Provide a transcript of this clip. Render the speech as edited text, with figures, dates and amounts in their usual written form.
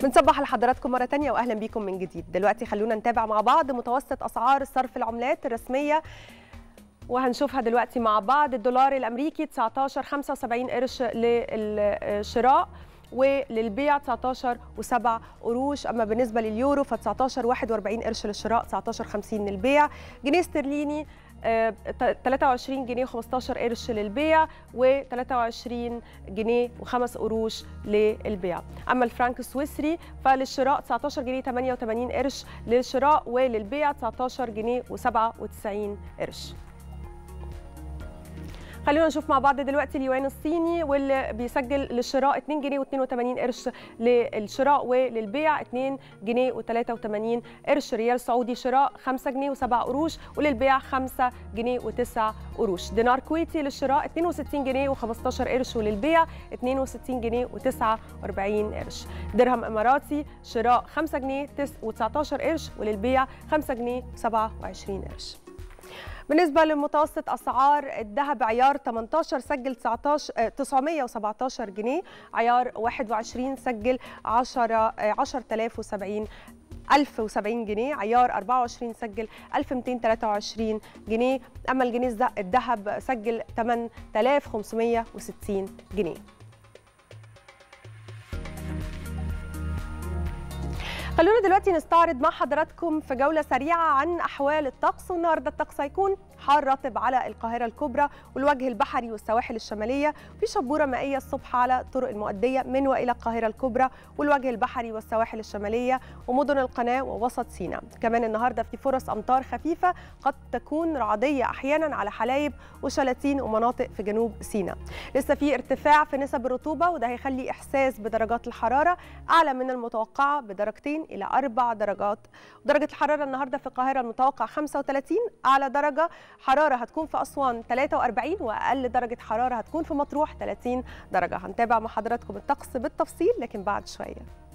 بنصبح لحضراتكم مرة تانية وأهلا بيكم من جديد. دلوقتي خلونا نتابع مع بعض متوسط أسعار صرف العملات الرسمية وهنشوفها دلوقتي مع بعض. الدولار الأمريكي 19.75 قرش للشراء وللبيع 19.7 قروش. أما بالنسبة لليورو ف 19.41 قرش للشراء 19.50 للبيع. جنيه استرليني 23 جنيه و15 قرش للبيع و23 جنيه و5 قروش للبيع. أما الفرنك السويسري فللشراء 19 جنيه 88 قرش للشراء وللبيع 19 جنيه و97 قرش. خلونا نشوف مع بعض دلوقتي اليوان الصيني واللي بيسجل للشراء 2 جنيه و82 قرش للشراء وللبيع 2 جنيه و83 قرش. ريال سعودي شراء 5 جنيه و7 قروش وللبيع 5 جنيه و9 قروش. دينار كويتي للشراء 62 جنيه و15 قرش وللبيع 62 جنيه و49 قرش. درهم اماراتي شراء 5 جنيه و19 قرش وللبيع 5 جنيه و27 قرش. بالنسبة لمتوسط أسعار الذهب عيار 18 سجل 917 جنيه، عيار 21 سجل 10,070 جنيه، عيار 24 سجل 1223 جنيه، أما الجنيه الذهب سجل 8560 جنيه. خلونا دلوقتي نستعرض مع حضراتكم في جولة سريعة عن أحوال الطقس. والنهارده الطقس هيكون حار رطب على القاهرة الكبرى والوجه البحري والسواحل الشمالية، في شبورة مائية الصبح على الطرق المؤدية من وإلى القاهرة الكبرى والوجه البحري والسواحل الشمالية ومدن القناة ووسط سيناء. كمان النهارده في فرص أمطار خفيفة قد تكون رعدية أحيانا على حلايب وشلاتين ومناطق في جنوب سيناء. لسه في ارتفاع في نسب الرطوبة وده هيخلي إحساس بدرجات الحرارة أعلى من المتوقعة بدرجتين إلى 4 درجات. درجة الحرارة النهارده في القاهرة المتوقع 35، أعلى درجة حرارة هتكون في أسوان 43 وأقل درجة حرارة هتكون في مطروح 30 درجة. هنتابع مع حضراتكم الطقس بالتفصيل لكن بعد شوية.